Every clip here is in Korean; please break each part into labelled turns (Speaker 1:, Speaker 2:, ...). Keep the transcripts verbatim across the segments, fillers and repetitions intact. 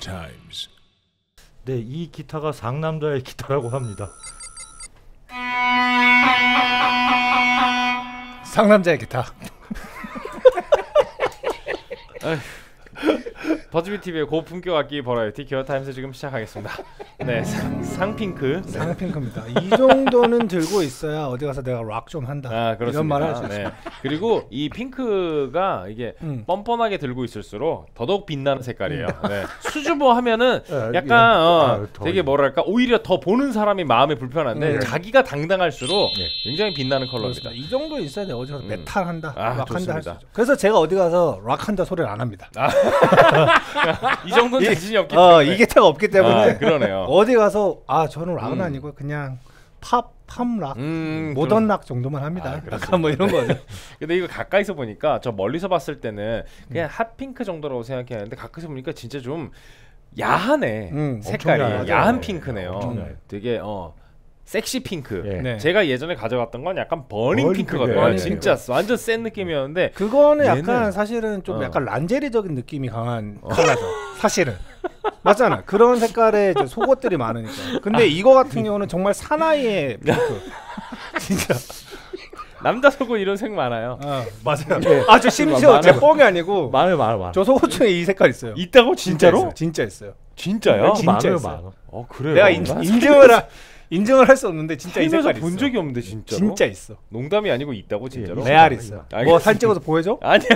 Speaker 1: times.
Speaker 2: 네, 이 기타가 상남자의 기타라고 합니다.
Speaker 3: 상남자의 기타.
Speaker 4: 버즈비티비의 고품격 악기 버라이티 기어타임스 지금 시작하겠습니다. 네, 상, 상핑크.
Speaker 3: 상핑크입니다. 이 정도는 들고 있어야 어디 가서 내가 락 좀 한다.
Speaker 4: 아, 그렇습니다.
Speaker 3: 이런 말을 할 수 있어요.
Speaker 4: 네. 그리고 이 핑크가 이게
Speaker 3: 음.
Speaker 4: 뻔뻔하게 들고 있을수록 더더욱 빛나는 색깔이에요. 네. 수줍어 하면은
Speaker 2: 네,
Speaker 4: 약간 어,
Speaker 2: 아, 더
Speaker 4: 되게 뭐랄까 오히려 더 보는 사람이 마음이 불편한데
Speaker 3: 네.
Speaker 4: 자기가 당당할수록
Speaker 2: 네.
Speaker 4: 굉장히 빛나는 컬러입니다.
Speaker 3: 그렇습니다. 이 정도 있어야 돼. 어디 가서
Speaker 4: 음.
Speaker 3: 메탈 한다,
Speaker 4: 아,
Speaker 3: 락 한다 할 수
Speaker 4: 좋습니다.
Speaker 3: 있죠. 그래서 제가 어디 가서 락 한다 소리를 안 합니다.
Speaker 4: 아. 이 정도는 자신이 없기
Speaker 3: 어,
Speaker 4: 때문에.
Speaker 3: 이 기타가 없기 때문에
Speaker 4: 아, 그러네요.
Speaker 3: 어디 가서 아 저는 락은
Speaker 4: 음.
Speaker 3: 아니고 그냥 팝, 팝락,
Speaker 4: 음,
Speaker 3: 모던 락 정도만 합니다.
Speaker 4: 아,
Speaker 3: 약간 뭐 이런 거죠.
Speaker 4: 근데 이거 가까이서 보니까 저 멀리서 봤을 때는 그냥 핫핑크 정도라고 생각했는데 가까이서 보니까 진짜 좀 야하네.
Speaker 3: 음,
Speaker 4: 색깔이
Speaker 2: 엄청 야하죠.
Speaker 4: 야한
Speaker 2: 네,
Speaker 4: 핑크네요.
Speaker 2: 엄청 야해요.
Speaker 4: 되게 어 섹시 핑크.
Speaker 2: 예.
Speaker 3: 네.
Speaker 4: 제가 예전에 가져갔던 건 약간 버닝
Speaker 2: 버닝
Speaker 4: 핑크거든요.
Speaker 2: 핑크.
Speaker 4: 진짜 완전 센 느낌이었는데
Speaker 3: 그거는
Speaker 4: 얘는-
Speaker 3: 약간 사실은 좀
Speaker 4: 어.
Speaker 3: 약간 란제리적인 느낌이 강한 컬러죠. 사실은 맞잖아. 그런 색깔의 이제 속옷들이 많으니까. 근데 이거 같은 경우는 정말 사나이의 핑크. 진짜.
Speaker 4: 남자 속옷 이런 색 많아요.
Speaker 3: 어.
Speaker 2: 맞아요.
Speaker 3: 아 저 심지어
Speaker 2: 많아요.
Speaker 3: 제 뻥이 아니고
Speaker 2: 많아요, 많아요, 많아요.
Speaker 3: 저 속옷 중에 이 색깔 있어요.
Speaker 4: 있다고
Speaker 3: 진짜
Speaker 4: 진짜로?
Speaker 3: 있어요. 진짜 있어요.
Speaker 4: 진짜요?
Speaker 3: 진짜
Speaker 2: 많아요,
Speaker 3: 있어요.
Speaker 2: 많아요.
Speaker 4: 어 그래요.
Speaker 3: 내가 인,
Speaker 4: 나
Speaker 3: 인증을 하, 인증을 할 수 없는데 진짜 이
Speaker 4: 살면서
Speaker 3: 색깔
Speaker 4: 본
Speaker 3: 있어.
Speaker 4: 적이 없는데 진짜로.
Speaker 3: 진짜 있어.
Speaker 4: 농담이 아니고 있다고 진짜로.
Speaker 2: 네.
Speaker 3: 레알 있어.
Speaker 4: 알겠습니다.
Speaker 3: 뭐 사진 찍어서 보여줘?
Speaker 4: 아니야.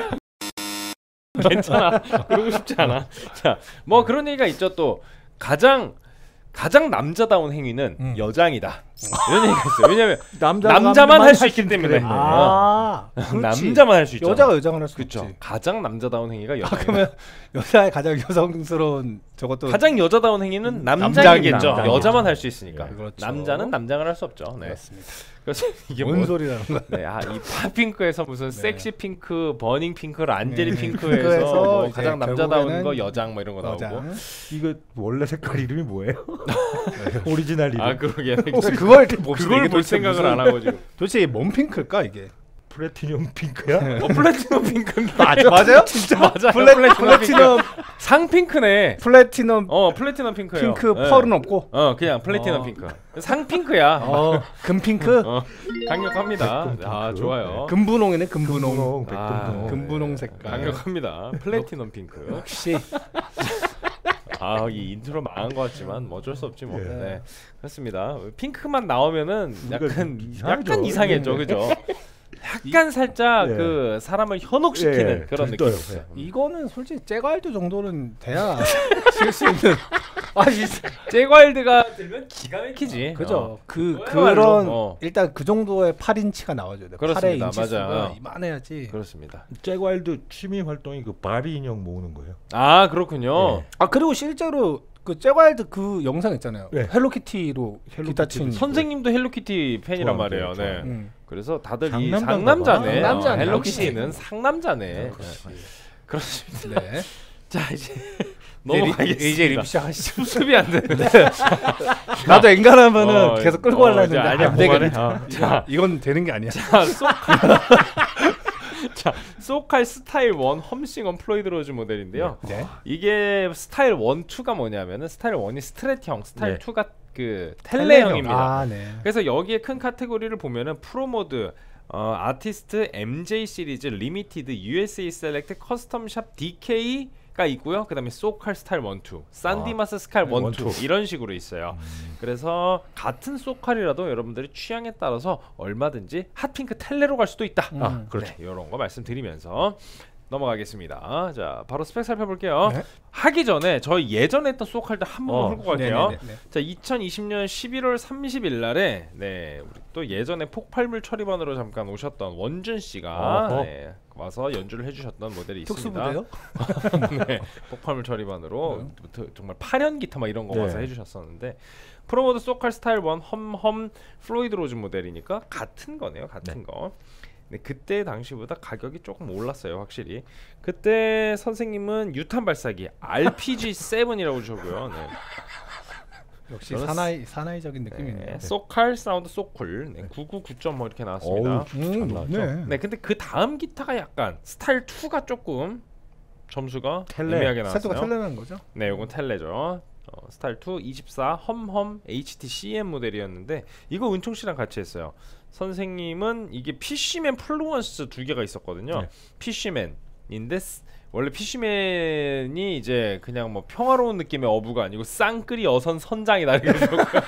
Speaker 4: 괜찮아. 그러고 싶지 않아. 자, 뭐 그런 얘기가 있죠. 또 가장 가장 남자다운 행위는
Speaker 3: 음.
Speaker 4: 여장이다. 이런 얘기가 있어요. 왜냐면
Speaker 2: 남자가
Speaker 4: 남자만 할 수
Speaker 2: 할
Speaker 4: 있기 때문에.
Speaker 2: 그랬네.
Speaker 3: 아, 그렇지.
Speaker 4: 남자만 할 수 있죠.
Speaker 3: 여자가 여장을 할 수
Speaker 4: 그렇죠.
Speaker 3: 있지.
Speaker 4: 가장 남자다운 행위가 여장.
Speaker 3: 그러면 여자의 가장 여성스러운 저것도
Speaker 4: 가장 여자다운 행위는
Speaker 3: 남장이,
Speaker 4: 남장이겠죠.
Speaker 3: 남장이죠.
Speaker 4: 여자만 할 수 있으니까.
Speaker 3: 예, 그렇죠.
Speaker 4: 남자는 남장을 할 수 없죠. 네.
Speaker 3: 그렇습니다.
Speaker 4: 그래서 이게
Speaker 3: 뭔
Speaker 4: 뭐
Speaker 3: 소리라는 거야?
Speaker 4: 네, 아, 이 팝핑크에서 무슨
Speaker 3: 네.
Speaker 4: 섹시 핑크, 버닝 핑크, 란제리
Speaker 3: 네.
Speaker 4: 핑크에서
Speaker 3: 핑크에서
Speaker 4: 뭐
Speaker 3: 이제
Speaker 4: 가장 남자다운
Speaker 3: 결국에는
Speaker 4: 거 여장 뭐 이런 거 나오고.
Speaker 3: 여장.
Speaker 2: 이거 원래 색깔 이름이 뭐예요? 오리지널 이름.
Speaker 4: 아 그러게.
Speaker 3: 혹시 그걸
Speaker 4: 그걸 볼 생각을 안 하고 지금.
Speaker 3: 도대체 뭔 핑크일까 이게?
Speaker 2: 플래티늄 핑크야?
Speaker 4: 어, 플래티넘 핑크
Speaker 3: 맞아 맞아요?
Speaker 4: 진짜 맞아.
Speaker 3: 플래, 플래티넘
Speaker 4: 상핑크네.
Speaker 3: 플래티넘
Speaker 4: 어 플래티넘 핑크예요.
Speaker 3: 핑크
Speaker 4: 네.
Speaker 3: 펄은 없고.
Speaker 4: 어 그냥 플래티넘
Speaker 3: 어.
Speaker 4: 핑크. 상핑크야.
Speaker 3: 어 금핑크?
Speaker 4: 어, 강력합니다.
Speaker 2: 백금
Speaker 4: 아
Speaker 2: 핑크.
Speaker 4: 좋아요.
Speaker 3: 금분홍이네 금분홍.
Speaker 2: 금분홍,
Speaker 4: 아,
Speaker 2: 백금붕.
Speaker 3: 금분홍 색깔.
Speaker 4: 강력합니다. 플래티넘 핑크.
Speaker 3: 역시
Speaker 4: 아 이 인트로 망한 것 같지만 뭐 어쩔 수 없지 뭐.
Speaker 2: 예.
Speaker 4: 네 그렇습니다. 핑크만 나오면은
Speaker 2: 우리가
Speaker 4: 약간
Speaker 2: 이상하죠.
Speaker 4: 약간 이상했죠,
Speaker 2: 네.
Speaker 4: 그죠? 약간 살짝
Speaker 2: 예.
Speaker 4: 그 사람을 현혹시키는
Speaker 2: 예,
Speaker 4: 그런
Speaker 2: 들떠요.
Speaker 4: 느낌이 있어요.
Speaker 2: 예.
Speaker 3: 이거는 솔직히 잭와일드 정도는 돼야 쓸 수 있는. 아 진짜.
Speaker 4: 잭와일드가 들면 기가 막히지.
Speaker 3: 그죠.
Speaker 4: 어.
Speaker 3: 그
Speaker 4: 그거야말로,
Speaker 3: 그런
Speaker 4: 어.
Speaker 3: 일단 그 정도의 팔 인치가 나와줘야 돼. 팔의
Speaker 4: 그렇습니다.
Speaker 3: 인치
Speaker 4: 맞아요.
Speaker 3: 수가 이만해야지.
Speaker 4: 그렇습니다.
Speaker 2: 잭와일드 취미 활동이 그 바비 인형 모으는 거예요.
Speaker 4: 아 그렇군요.
Speaker 2: 예.
Speaker 3: 아 그리고 실제로 그 잭와일드 그 영상 있잖아요.
Speaker 2: 네.
Speaker 3: 헬로키티로 기타 친.
Speaker 4: 선생님도 헬로키티 팬이란
Speaker 2: 좋아하는데요,
Speaker 4: 말이에요. 네.
Speaker 2: 좋아해요.
Speaker 3: 음.
Speaker 4: 그래서 다들 이
Speaker 2: 상남자인가
Speaker 4: 상남자네.
Speaker 3: 봐. 상남자네.
Speaker 4: 어, 헬로키티는 상남자네.
Speaker 3: 그렇지.
Speaker 4: 네. 그렇습니다.
Speaker 3: 네.
Speaker 4: 자 이제
Speaker 3: 리-
Speaker 4: 넘어가겠습니다.
Speaker 3: 이제 리뷰 시작하시죠.
Speaker 4: 수습이 안 되는데.
Speaker 3: 나도 엔간하면은
Speaker 4: 어,
Speaker 3: 계속 끌고
Speaker 4: 어,
Speaker 3: 가려
Speaker 4: 이제
Speaker 3: 했는데
Speaker 4: 아니야,
Speaker 3: 안 되겠네.
Speaker 4: 그만해. 어. 자,
Speaker 3: 이건 되는 게 아니야.
Speaker 4: 자, 소... 자, 소칼 스타일 일 험싱 플로이드 로즈 모델인데요.
Speaker 3: 네.
Speaker 4: 이게 스타일 일, 이가 뭐냐면은 스타일 일이 스트레트형, 스타일
Speaker 2: 네.
Speaker 4: 이가 그 텔레형입니다.
Speaker 3: 아, 네.
Speaker 4: 그래서 여기에 큰 카테고리를 보면은 프로 모드, 어, 아티스트, 엠제이 시리즈, 리미티드, 유에스에이 셀렉트, 커스텀샵, 디케이가 있고요. 그다음에 소칼 스타일 일, 이, 산디마스 스칼 일,
Speaker 2: 원,
Speaker 4: 이
Speaker 2: 투.
Speaker 4: 이런 식으로 있어요.
Speaker 2: 음.
Speaker 4: 그래서 같은 소칼이라도 여러분들이 취향에 따라서 얼마든지 핫핑크 텔레로 갈 수도 있다.
Speaker 3: 음.
Speaker 2: 아, 그렇죠.
Speaker 4: 네, 이런 거 말씀드리면서 넘어가겠습니다. 자, 바로 스펙 살펴볼게요.
Speaker 3: 네.
Speaker 4: 하기 전에 저희 예전에 했던 소칼들 한번
Speaker 2: 어,
Speaker 4: 훑고 갈게요.
Speaker 3: 네네네.
Speaker 4: 자, 이천이십 년 십일월 삼십일 날에 네, 우리 또 예전에 폭발물 처리반으로 잠깐 오셨던 원준 씨가
Speaker 2: 어허.
Speaker 4: 네, 와서 연주를 해주셨던 모델이 있습니다.
Speaker 3: 특수부대요?
Speaker 4: 네, 폭발물 처리반으로 정말 파련 기타 막 이런 거
Speaker 2: 네.
Speaker 4: 와서 해주셨었는데 프로모드 소칼 스타일 일 험험 플로이드 로즈 모델이니까 같은 거네요, 같은
Speaker 2: 네.
Speaker 4: 거. 네, 그때 당시보다 가격이 조금 올랐어요, 확실히. 그때 선생님은 유탄 발사기 알피지 칠이라고 주셨고요. 네.
Speaker 3: 역시
Speaker 4: 저는
Speaker 3: 사나이 사나이적인 느낌이네요.
Speaker 4: 네, 소칼 사운드 소쿨 네, 구십구 점 뭐 이렇게 나왔습니다.
Speaker 2: 어우,
Speaker 3: 음,
Speaker 2: 잘 나왔죠.
Speaker 3: 네.
Speaker 4: 네, 근데 그 다음 기타가 약간 스타일 이가 조금 점수가
Speaker 2: 텔레.
Speaker 4: 애매하게 나왔어요.
Speaker 3: 세트가 텔레라는 거죠?
Speaker 4: 네, 이건 텔레죠. 어, 스타일 투 이십사 험험 에이치티씨엠 모델이었는데 이거 은총 씨랑 같이 했어요. 선생님은 이게 피시맨 플루언스 두 개가 있었거든요.
Speaker 2: 네.
Speaker 4: 피시맨인데 원래 피시맨이 이제 그냥 뭐 평화로운 느낌의 어부가 아니고 쌍끌이 어선 선장이다 이렇게 적었고요.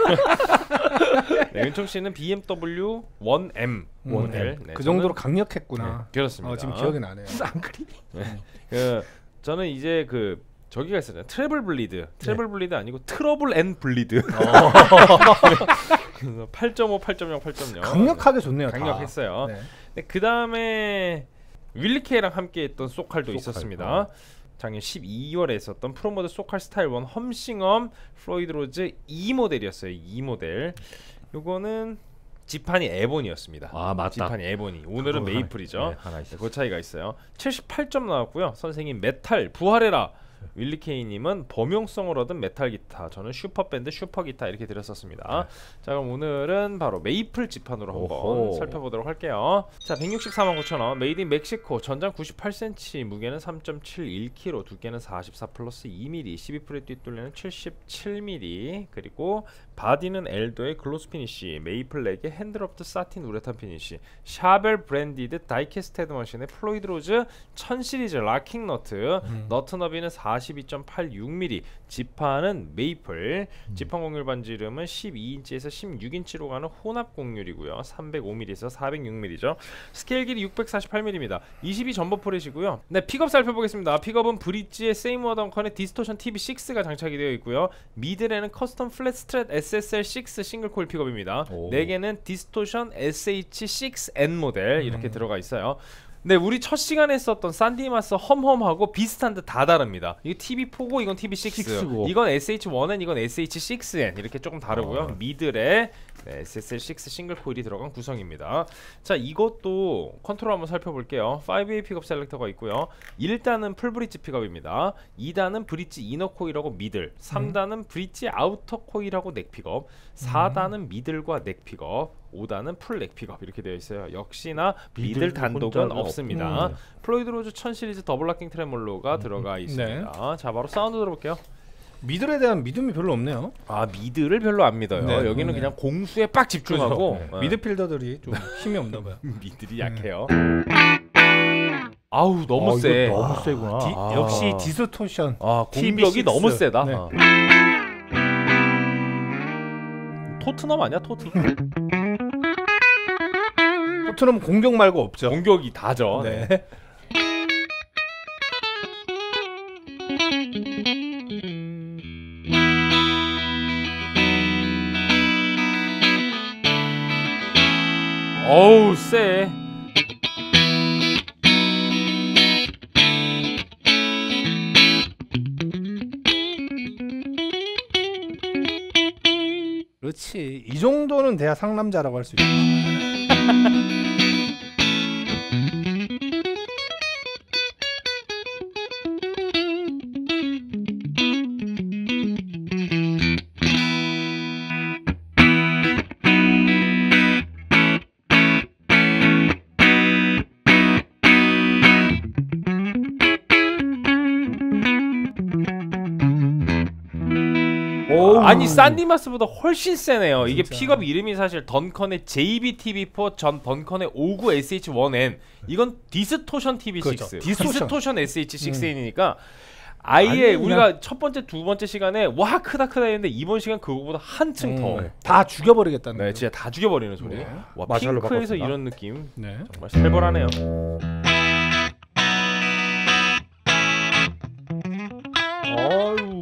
Speaker 4: 네, 은총 씨는 비엠더블유 원 엠 모델. 네,
Speaker 3: 그
Speaker 4: 저는-
Speaker 3: 정도로 강력했구나.
Speaker 4: 네, 그렇습니다.
Speaker 3: 어, 지금 기억이 나네요.
Speaker 2: 쌍끌이.
Speaker 4: 그 저는 이제 그 저기가 있었잖아요. 트래블 블리드. 트래블 블리드 아니고 트러블 앤 블리드. 그래서 팔 점 오, 팔 점 영, 팔 점 영.
Speaker 3: 강력하게 좋네요. 다.
Speaker 4: 강력했어요.
Speaker 3: 네.
Speaker 4: 네, 그 다음에 윌리케이랑 함께했던 소칼도
Speaker 2: 소칼.
Speaker 4: 있었습니다.
Speaker 2: 어.
Speaker 4: 작년 십이월에 있었던 프로모드 소칼 스타일 원 험싱엄 플로이드 로즈 이 모델이었어요. 이 모델. 요거는 지판이 에본이었습니다.
Speaker 2: 아 맞다.
Speaker 4: 지판이 에본이. 오늘은
Speaker 2: 그거
Speaker 4: 메이플이죠.
Speaker 2: 하나, 네, 하나 있어.
Speaker 4: 그 차이가 있어요. 칠십팔 점 나왔고요. 선생님 메탈 부활해라. 윌리케이님은 범용성을 얻은 메탈 기타, 저는 슈퍼밴드 슈퍼 기타 이렇게 드렸었습니다.
Speaker 2: 네.
Speaker 4: 자, 그럼 오늘은 바로 메이플 지판으로 한번
Speaker 2: 오호.
Speaker 4: 살펴보도록 할게요. 자, 백육십사만 구천 원, 메이드 인 멕시코, 전장 구십팔 센티미터, 무게는 삼 점 칠일 킬로그램, 두께는 사십사 플러스 이 밀리미터, 십이 프렛 뒷둘레는 칠십칠 밀리미터, 그리고 바디는 엘도의 글로스 피니쉬, 메이플렉의 핸드럽트 사틴 우레탄 피니쉬, 샤벨 브랜디드 다이캐스트 헤드머신의 플로이드 로즈 천 시리즈 락킹 너트,
Speaker 3: 음.
Speaker 4: 너트 너비는 사십이 점 팔육 밀리미터, 지판은 메이플,
Speaker 2: 음.
Speaker 4: 지판 공률 반지름은 십이 인치에서 십육 인치로 가는 혼합 공률이고요. 삼백오 밀리미터에서 사백육 밀리미터죠. 스케일 길이 육백사십팔 밀리미터입니다. 이십이 전버 프렛이고요. 네, 픽업 살펴보겠습니다. 픽업은 브릿지에 세이무어 덩컨의 디스토션 티비 식스가 장착이 되어 있고요. 미들에는 커스텀 플랫 스트랩 에스에스엘 식스 싱글 코일 픽업입니다.
Speaker 2: 오.
Speaker 4: 넥에는 디스토션 에스에이치 식스 엔 모델 이렇게
Speaker 3: 음.
Speaker 4: 들어가 있어요. 네, 우리 첫 시간에 썼던 산디마스 험험하고 비슷한 듯 다 다릅니다. 이거 티비 포고, 이건 티비 식스,
Speaker 2: 식스고.
Speaker 4: 이건 에스에이치 원 엔, 이건 에스에이치 식스 엔 이렇게 조금 다르고요.
Speaker 2: 어.
Speaker 4: 미들에 네, 에스에스엘 식스 싱글 코일이 들어간 구성입니다. 자, 이것도 컨트롤 한번 살펴볼게요. 파이브 에이 픽업 셀렉터가 있고요. 일 단은 풀 브릿지 픽업입니다. 이 단은 브릿지 이너 코일하고 미들, 삼 단은 브릿지 아우터 코일하고 넥 픽업, 사 단은 미들과 넥 픽업, 오 단은 풀 넥 픽업 이렇게 되어 있어요. 역시나 미들
Speaker 2: 미들
Speaker 4: 단독은
Speaker 2: 혼자는
Speaker 4: 없습니다.
Speaker 2: 없- 음.
Speaker 4: 플로이드 로즈 천 시리즈 더블 락킹 트레몰로가 들어가 있습니다. 자, 바로 사운드 들어볼게요.
Speaker 3: 미들에 대한 믿음이 별로 없네요.
Speaker 4: 아, 미드를 별로 안 믿어요.
Speaker 3: 네,
Speaker 4: 여기는
Speaker 3: 네.
Speaker 4: 그냥 공수에 빡 집중하고
Speaker 2: 그렇죠.
Speaker 4: 어,
Speaker 3: 미드필더들이 좀 힘이 없나 봐요.
Speaker 4: 미들이 약해요. 아우, 너무
Speaker 2: 아,
Speaker 4: 세.
Speaker 2: 이거 너무 세구나.
Speaker 3: 디,
Speaker 2: 아.
Speaker 3: 역시 디스토션.
Speaker 4: 아,
Speaker 3: 티비
Speaker 4: 공격이
Speaker 3: 식스.
Speaker 4: 너무 세다.
Speaker 3: 네.
Speaker 4: 어. 토트넘 아니야, 토트넘?
Speaker 3: 토트넘 공격 말고 없죠.
Speaker 4: 공격이 다죠.
Speaker 3: 네.
Speaker 4: 어우, 세.
Speaker 3: 그렇지. 이 정도는 돼야 상남자라고 할 수 있죠.
Speaker 4: 아니, 산디마스보다 훨씬 세네요. 이게
Speaker 3: 진짜.
Speaker 4: 픽업 이름이 사실 던컨의 제이비티비 사 전 던컨의 오십구 에스에이치 원 엔, 이건 디스토션 티비
Speaker 3: 그렇죠.
Speaker 4: 식스,
Speaker 3: 디스토션.
Speaker 4: 디스토션 에스에이치 식스 엔이니까 아예
Speaker 3: 아니, 그냥-
Speaker 4: 우리가 첫 번째 두 번째 시간에 와 크다 크다 했는데 이번 시간 그거보다 한층 더
Speaker 3: 음, 다 죽여버리겠다는
Speaker 4: 네,
Speaker 3: 거죠.
Speaker 4: 진짜 다 죽여버리는 소리.
Speaker 3: 네.
Speaker 4: 와,
Speaker 2: 마샬로
Speaker 4: 핑크에서
Speaker 2: 바꿨습니다.
Speaker 4: 이런 느낌
Speaker 3: 네.
Speaker 4: 정말 살벌하네요. 어유.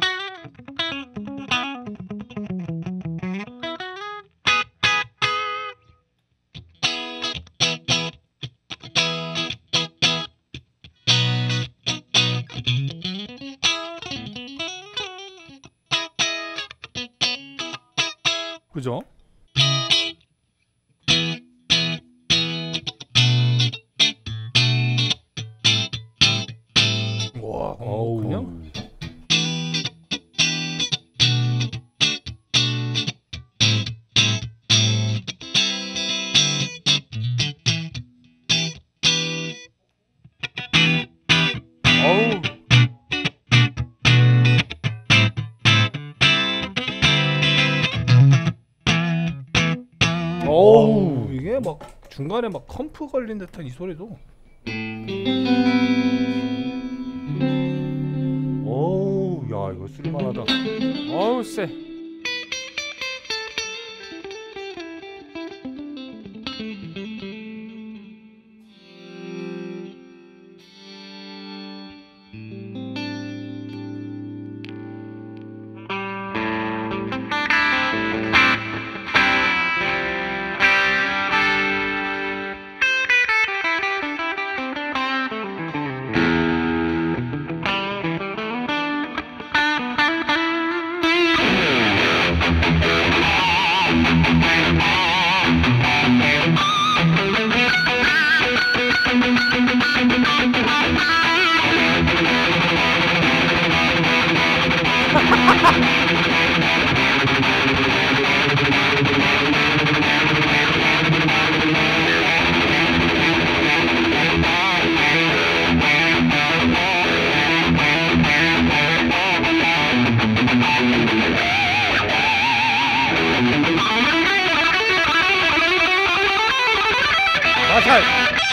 Speaker 3: 그죠? 와,
Speaker 2: 어우.
Speaker 3: 그냥
Speaker 4: 어우.
Speaker 3: 어우 이게 막 중간에 막 컴프 걸린 듯한 이 소리도.
Speaker 2: 어우 야 이거 쓸만하다.
Speaker 4: 어우 쎄.
Speaker 3: 마살.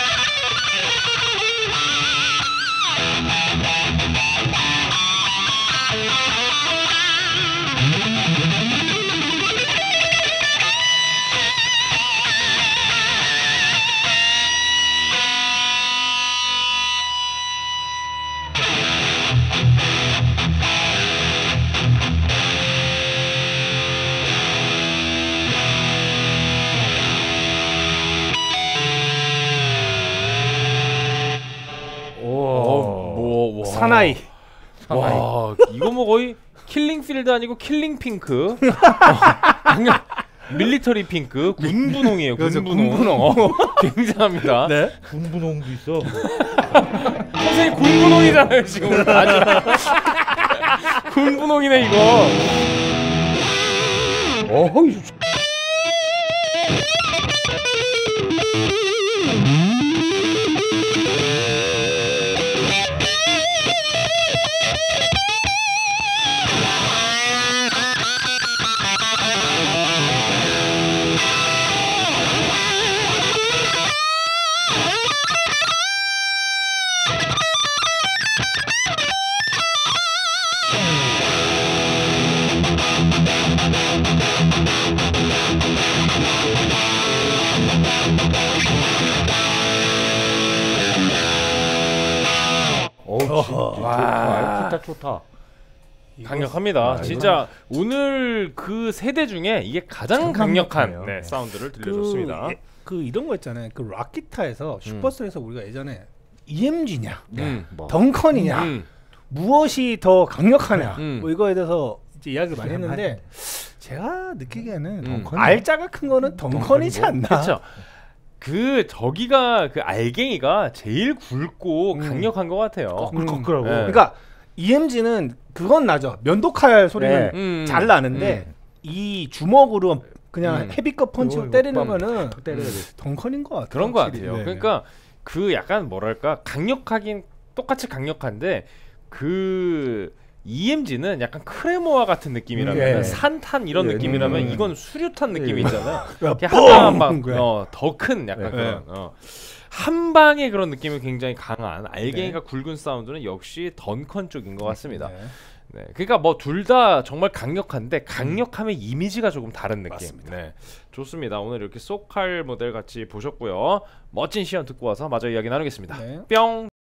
Speaker 4: 뭐, 와.
Speaker 3: 사나이.
Speaker 4: 와, 이거 뭐 거의 킬링 필드 아니고 킬링 핑크. 어, 그냥 밀리터리 핑크, 군분홍이에요.
Speaker 3: 그래서
Speaker 4: 군분홍.
Speaker 3: 군분홍.
Speaker 4: 어, 굉장합니다.
Speaker 3: 네.
Speaker 2: 군분홍도 있어.
Speaker 4: 선생님 군분홍이잖아요 지금. 아주 군분홍이네 이거.
Speaker 2: 어이. 어우
Speaker 4: 와.
Speaker 2: 진짜 좋다.
Speaker 4: 강력합니다.
Speaker 2: 아,
Speaker 4: 진짜 오늘 그 세대 중에 이게 가장 강력한
Speaker 2: 강력하네요.
Speaker 4: 네,
Speaker 2: 네.
Speaker 4: 사운드를 들려줬습니다.
Speaker 3: 그, 예, 그 이런 거 있잖아요. 그 락기타에서 슈퍼스에서 우리가 예전에 이엠지냐,
Speaker 4: 음.
Speaker 2: 뭐.
Speaker 3: 덩컨이냐,
Speaker 4: 음.
Speaker 3: 무엇이 더 강력하냐,
Speaker 4: 음.
Speaker 3: 뭐 이거에 대해서 이제 이야기를 많이 했는데 제가 느끼기에는
Speaker 4: 음.
Speaker 3: 덩컨이 알짜가 큰 거는 덩컨이지 않나.
Speaker 4: 그렇죠. 그 저기가 그 알갱이가 제일 굵고
Speaker 3: 음.
Speaker 4: 강력한 것 같아요.
Speaker 2: 거꾸로거꾸라고.
Speaker 4: 네.
Speaker 3: 그러니까 이엠지는 그건 나죠. 면도칼 소리는
Speaker 2: 네.
Speaker 4: 음.
Speaker 3: 잘 나는데
Speaker 4: 음.
Speaker 3: 이 주먹으로 그냥
Speaker 4: 음.
Speaker 3: 헤비급 펀치로
Speaker 2: 이거
Speaker 3: 때리는
Speaker 2: 빡
Speaker 3: 거는
Speaker 2: 때려야 돼.
Speaker 3: 덩컨인 것 같아요.
Speaker 4: 그런 것
Speaker 3: 확실히.
Speaker 4: 같아요.
Speaker 3: 네.
Speaker 4: 그러니까 그 약간 뭐랄까 강력하긴 똑같이 강력한데 그 이엠지는 약간 크레모아 같은 느낌이라면
Speaker 3: 네.
Speaker 4: 산탄 이런
Speaker 2: 네.
Speaker 4: 느낌이라면
Speaker 3: 음.
Speaker 4: 이건 수류탄 느낌이
Speaker 2: 네.
Speaker 4: 있잖아요.
Speaker 3: 그러니까
Speaker 4: 이렇게 하나만
Speaker 3: 뻥! 그래.
Speaker 4: 막더 큰 약간
Speaker 2: 네.
Speaker 4: 그런 어. 한 방의 그런 느낌이 굉장히 강한 알갱이가 굵은 사운드는 역시 던컨 쪽인 것 같습니다.
Speaker 3: 네.
Speaker 4: 네, 그러니까 뭐 둘 다 정말 강력한데 강력함의 이미지가 조금 다른 느낌.
Speaker 3: 맞습니다.
Speaker 4: 네, 좋습니다. 오늘 이렇게 소칼 모델 같이 보셨고요. 멋진 시연 듣고 와서 마저 이야기 나누겠습니다.
Speaker 3: 네.
Speaker 4: 뿅.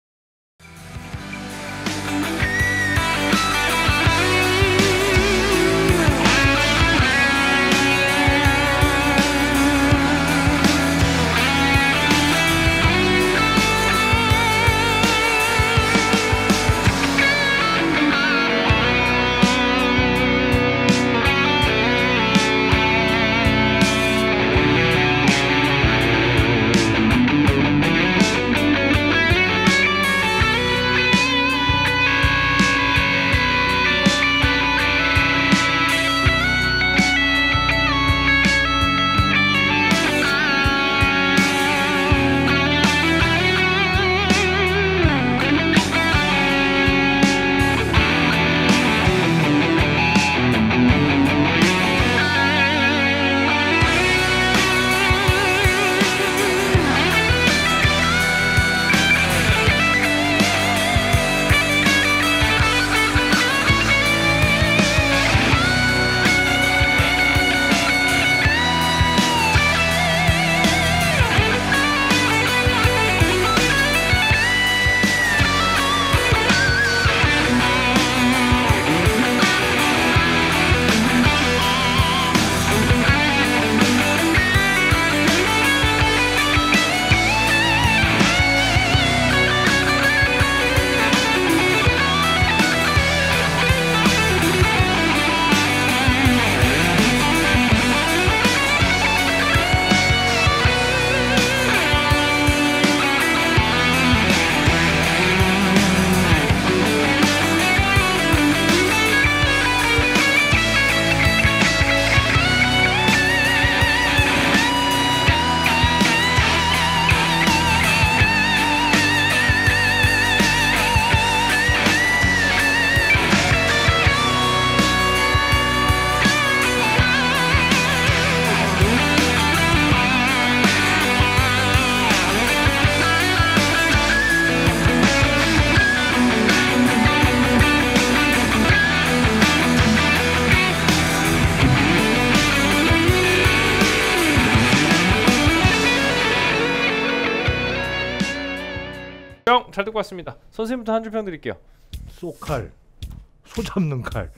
Speaker 4: 잘 듣고 왔습니다. 선생님부터 한 줄 평 드릴게요.
Speaker 2: 쏘칼, 소 잡는 칼.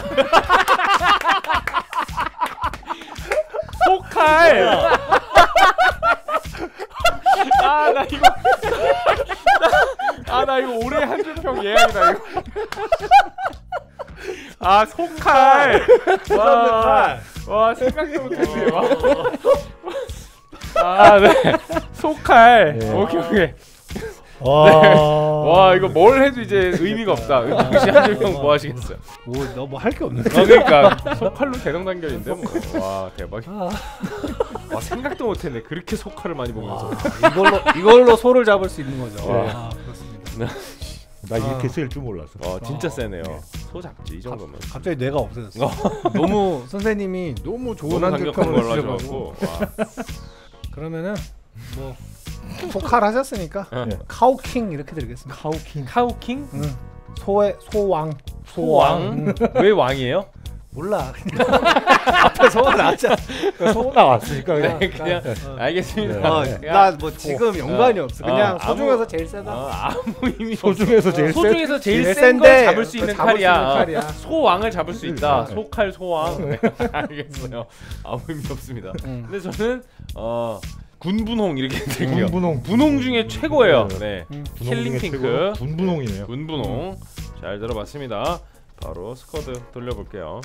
Speaker 4: 소칼. 아 나 이거 아 나 이거 올해 한 줄 평 예약이다 이거. 아 소칼. 와, 와 생각도 못했네. 와. 아 네. 소칼.
Speaker 2: 네.
Speaker 4: 오케이 오케이.
Speaker 2: 와,
Speaker 4: 네. 와 이거 뭘 해도 이제 의미가 없다. 은총 씨 한 줄 평 뭐 하시겠어요?
Speaker 3: 뭐너 뭐 할 게 없는데.
Speaker 4: 아 그러니까 소칼로 대동단결인데 뭐. 와 대박이야. 와 생각도 못했네. 그렇게 소칼을 많이 보면서.
Speaker 3: 아, 이걸로 이걸로 소를 잡을 수 있는 거죠.
Speaker 2: 네.
Speaker 3: 아, 그렇습니다.
Speaker 2: 나 이렇게
Speaker 3: 아.
Speaker 2: 쓰일 줄 몰랐어.
Speaker 4: 와 진짜
Speaker 3: 아,
Speaker 4: 세네요.
Speaker 2: 네.
Speaker 4: 소 잡지 이 정도면.
Speaker 3: 갑자기 뇌가 없어졌어. 너무 선생님이 너무 좋은
Speaker 4: 너무
Speaker 3: 한줄
Speaker 4: 강력한
Speaker 3: 평을
Speaker 4: 걸로
Speaker 3: 주셔가지고.
Speaker 4: 하셔가지고. 와.
Speaker 3: 그러면은 뭐 소칼 하셨으니까
Speaker 2: 네.
Speaker 3: 카우킹 이렇게 드리겠습니다.
Speaker 2: 카우킹.
Speaker 4: 카우킹?
Speaker 3: 응. 소의 소왕.
Speaker 4: 소왕?
Speaker 3: 응.
Speaker 4: 왜 왕이에요?
Speaker 3: 몰라. 앞에 소가 나왔잖아.
Speaker 2: 소 나왔으니까 그냥.
Speaker 4: 네, 그냥
Speaker 3: 어.
Speaker 4: 알겠습니다.
Speaker 3: 어,
Speaker 4: 그냥
Speaker 3: 나 뭐 지금 연관이 없어. 그냥
Speaker 4: 어,
Speaker 3: 소 중에서
Speaker 4: 아무-
Speaker 3: 제일 세다.
Speaker 4: 어, 아무 의미
Speaker 2: 소
Speaker 4: 없어.
Speaker 2: 중에서 제일
Speaker 4: 소
Speaker 2: 센.
Speaker 4: 중에서 제일
Speaker 3: 제일
Speaker 4: 센 걸
Speaker 3: 센데
Speaker 4: 잡을 수
Speaker 3: 그
Speaker 4: 있는
Speaker 3: 잡을 수
Speaker 4: 칼이야.
Speaker 3: 있는 칼이야.
Speaker 4: 소왕을 잡을 수 있다.
Speaker 2: 네.
Speaker 4: 소칼 소왕. 네, 알겠어요. 아무 의미 없습니다.
Speaker 3: 응.
Speaker 4: 근데 저는 어 군분홍 이렇게 드릴게요.
Speaker 2: 군분홍.
Speaker 4: 분홍 중에 최고예요.
Speaker 2: 네.
Speaker 4: 네.
Speaker 3: 응.
Speaker 2: 분홍
Speaker 4: 힐링
Speaker 2: 중에
Speaker 4: 핑크.
Speaker 2: 최고로 군분홍이네요.
Speaker 4: 군분홍. 잘 들어봤습니다. 바로 스쿼드 돌려볼게요.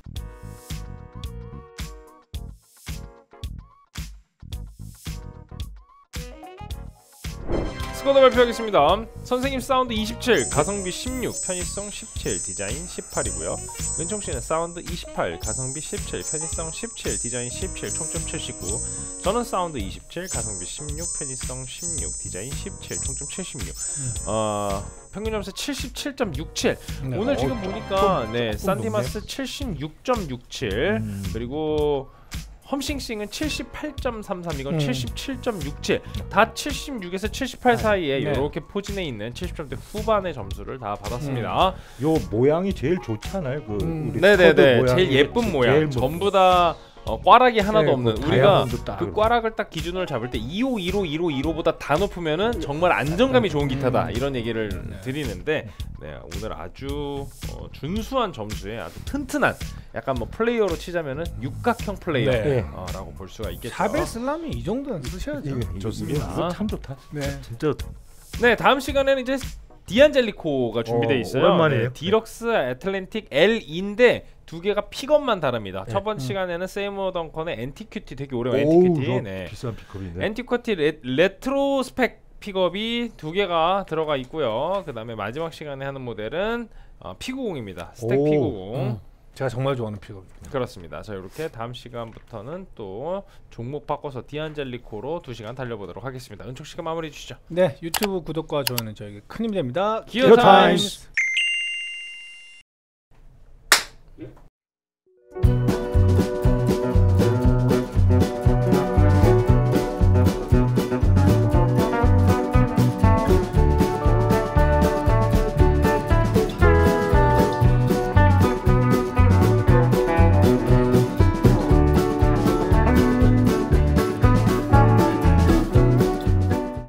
Speaker 4: 스쿼드 발표하겠습니다. 선생님 사운드 이십칠, 가성비 십육, 편의성 십칠, 디자인 십팔이고요. 은총씨는 사운드 이십팔, 가성비 십칠, 편의성 십칠, 디자인 십칠, 총점 칠십구. 저는 사운드 이십칠, 가성비 십육, 편의성 십육, 디자인 십칠, 총점 칠십육.
Speaker 3: 음.
Speaker 4: 어, 평균 점수 칠십칠 점 육칠.
Speaker 3: 네.
Speaker 4: 오늘
Speaker 2: 어,
Speaker 4: 지금 보니까 네,
Speaker 2: 조금
Speaker 4: 산디마스 칠십육 점 육칠,
Speaker 2: 음.
Speaker 4: 그리고 험싱싱은 칠십팔 점 삼삼, 이건
Speaker 3: 음.
Speaker 4: 칠십칠 점 육칠. 다 칠십육에서 칠십팔 사이에
Speaker 3: 네.
Speaker 4: 이렇게 포진해 있는 칠십 점대 후반의 점수를 다 받았습니다.
Speaker 2: 요 모양이 제일 좋잖아요. 그
Speaker 3: 음.
Speaker 2: 우리
Speaker 4: 네네네,
Speaker 2: 스쿼드 모양이
Speaker 4: 제일 예쁜
Speaker 2: 제일
Speaker 4: 모양.
Speaker 2: 뭐-
Speaker 4: 전부 다 어, 꽈락이 하나도
Speaker 2: 네,
Speaker 4: 없는.
Speaker 2: 뭐
Speaker 4: 우리가
Speaker 2: 다이아몬드 딱
Speaker 4: 그 꽈락을 딱 기준으로 잡을 때 이오, 일오, 일오, 일오보다 다 높으면은 정말 안정감이 좋은 기타다,
Speaker 3: 음.
Speaker 4: 이런 얘기를
Speaker 3: 네.
Speaker 4: 드리는데, 네, 오늘 아주 어, 준수한 점수에 아주 튼튼한, 약간 뭐 플레이어로 치자면은 육각형 플레이어라고
Speaker 2: 네.
Speaker 4: 볼 수가 있겠죠.
Speaker 3: 샤벨 슬람이 이 정도는 쓰셔야죠.
Speaker 2: 이게
Speaker 4: 좋습니다.
Speaker 2: 이거 참 좋다.
Speaker 3: 네.
Speaker 2: 진짜
Speaker 4: 네, 다음 시간에는 이제 디안젤리코가 준비되어
Speaker 2: 어,
Speaker 4: 있어요.
Speaker 2: 오랜만이에요.
Speaker 4: 네, 디럭스 애틀랜틱 엘인데 두 개가 픽업만 다릅니다.
Speaker 2: 네.
Speaker 4: 첫 번째
Speaker 3: 음.
Speaker 4: 시간에는 세이머 덩컨의 앤티큐티, 되게 오래간
Speaker 2: 오우,
Speaker 4: 앤티큐티.
Speaker 2: 저
Speaker 4: 네.
Speaker 2: 비싼 픽업인데.
Speaker 4: 앤티큐티 레, 레트로 스펙 픽업이 두 개가 들어가 있고요. 그 다음에 마지막 시간에 하는 모델은 어, 피구공입니다. 스택
Speaker 2: 오,
Speaker 4: 피구공.
Speaker 3: 음. 제가 정말 좋아하는 픽업입니다.
Speaker 4: 그렇습니다. 자, 이렇게 다음 시간부터는 또 종목 바꿔서 디안젤리코로 두 시간 달려보도록 하겠습니다. 은총 씨가 마무리해 주시죠.
Speaker 3: 네, 유튜브 구독과 좋아요는 저에게 큰 힘이 됩니다.
Speaker 4: 기어 타임스.